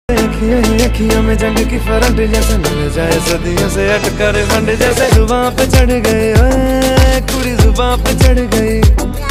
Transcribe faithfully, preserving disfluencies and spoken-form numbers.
अखियों में जंग की फरंट जैसे मिल जाए सदियों से अटकर फंड जैसे जुबां पे चढ़ गए, ओए कुड़ी जुबां पे चढ़ गई।